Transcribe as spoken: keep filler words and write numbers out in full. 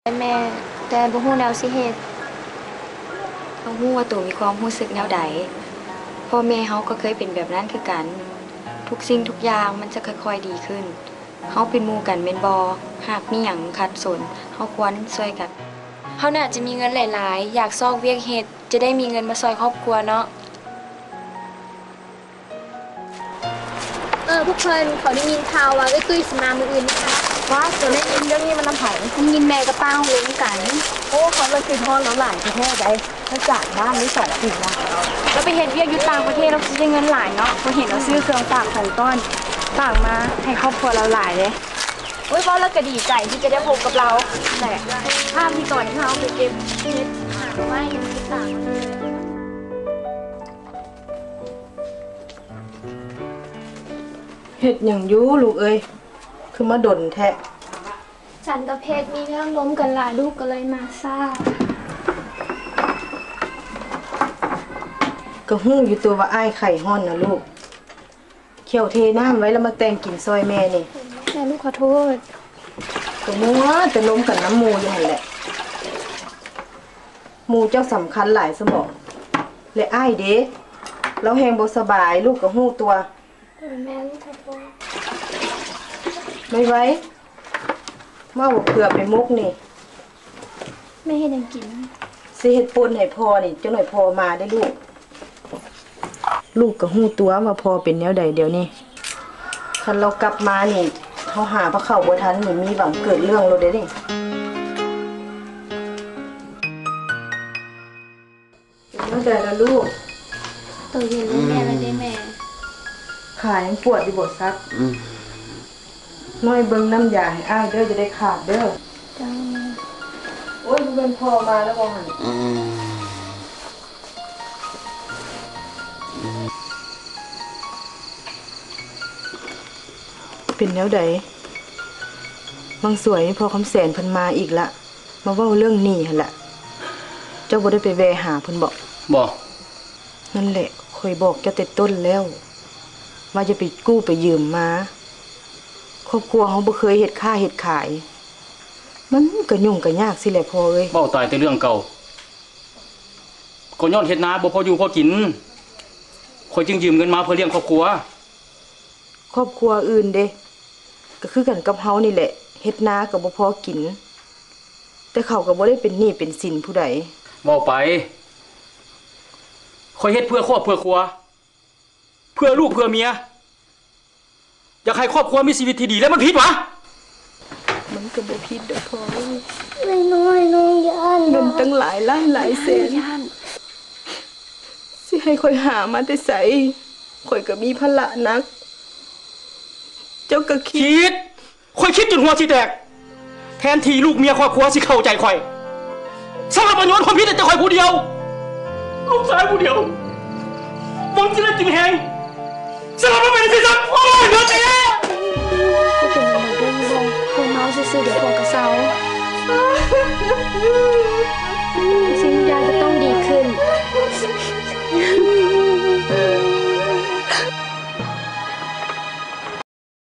แม่แต่บ่ฮู้แนวสิเฮ็ดเขาฮู้ว่าตัวมีความรู้สึกแนวใดพ่อแม่เฮาก็เคยเป็นแบบนั้นคือกันทุกสิ่งทุกอย่างมันจะค่อยๆดีขึ้นเฮาเป็นหมู่กันแม่นบ่หากมีหยังขัดสนเฮาควรช่วยกันเฮาน่าจะมีเงินหลายๆอยากซอกเวียกเฮ็ดจะได้มีเงินมาซอยครอบครัวเนาะเออพวกเพิ่นเขาได้ยินข่าวว่าไอ้ตุ้ยสิมามื้ออื่นนะคะว่าตัวได้ยินเรื่องนี้มันลำไผ่ผมยินแม่กับป้าเลี้ยงกันโอ้เขาเลยคือพ่อแล้วหลานแท้ๆใจถ้าจากบ้านนี้สองปีละแล้วไปเห็นเวียกยุต่างประเทศเราซื้อเงินหลายเนาะพอเห็นเราซื้อเครื่องฝากของต้อนฝากมาให้ครอบครัวเราหลายเลยโอ้ยพ่อเราก็ดีใจที่จะได้พบกับเราแหละภาพที่ก่อนที่เราไปเก็บเฮ็ดหาไว้ยังไม่ต่างเฮ็ดหยังอยู่ลูกเอ้ยคือมาดนแท้ฉันกับเพชรมีเรื่องล้มกันหลายลูกก็เลยมาซ่าก็ฮู้อยู่ตัวว่าอ้ายไข่ฮ้อนนะลูกเขี่ยวเทน้ำไว้แล้วมาแต่งกินซอยแม่นี่แม่ลูกขอโทษก็มัวแต่ล้มกันน้ำหมูอยู่หั่นแหละหมูเจ้าสำคัญหลายสมองและอ้ายเด้เราแฮงบ่สบายลูกก็ฮู้ตัวแม่ลูกขอโทษไม่ไว้มาบ่เผื่อไปมุกนี่ไม่เฮ็ดหยังกินสิเฮ็ดป่นให้พ่อนี่จังหน่อยพ่อมาได้ลูกลูกก็ฮู้ตัวว่าพ่อเป็นแนวใดเดี๋ยวนี้คันเรากลับมานี่เฮาหาพระเข้าบ่ทันนี่มีหวังเกิดเรื่องแล้วเด้นี่เป็นแนวใดล่ะลูกตัวเย็นแล้วแม่แล้วได้แม่ขายังปวดอยู่บ่ซักน้อยเบิ่งน้ำยาให้อ้ายเด้อจะได้ขาดเด้อจ้าแม่โอ้ยบ่เป็นพ่อมาแล้วบ่หั่นเป็นแนวใดบางสวยพอคำแสนเพิ่นมาอีกละมาเว้าเรื่องหนี้หั่นล่ะเจ้าบ่ได้ไปแวะหาเพิ่นบ่บ่นั่นแหละข่อยบอกเจ้าแต่ต้นแล้วว่าจะไปกู้ไปยืมมาครอบครัวเฮาบ่เคยเฮ็ดค้าเฮ็ดขายมันก็ยุ่งก็ยากสิแหละพ่อเอ้ยเว้าตายแต่เรื่องเก่าก็ย้อนเฮ็ดนาบ่พออยู่พอกินข่อยจึงยืมเงินมาเพื่อเลี้ยงครอบครัวครอบครัวอื่นเด้ก็คือกันกับเฮานี่แหละเฮ็ดนาก็บ่พอกินแต่เขาก็บ่ได้เป็นหนี้เป็นสินผู้ใดเว้าไปข่อยเฮ็ดเพื่อครอบเพื่อครัวเพื่อลูกเพื่อเมียอยากให้ครอบครัวมีชีวิตที่ดีแล้วมันผิดวะมันก็บ่ผิดดอกพ่อน้อยๆน้องย่านเงินตั้งหลายล้านหลายแสนสิให้ข่อยหามาแต่ไสข่อยก็มีภาระหนักเจ้าก็คิดข่อยคิดจนหัวสิแตกแทนที่ลูกเมียครอบครัวสิเข้าใจข่อยสารพัดโยนความผิดแต่ข่อยผู้เดียวลูกชายผู้เดียวมึงจะเล่นจริงแหงสารพัดเป็นสิครับโอ้ยเงินเองก็เป็นอะไรเรื่องบ่พวกน้องซื่อๆเดี๋ยวพวกกระเซาสิ่งใดก็ต้องดีขึ้น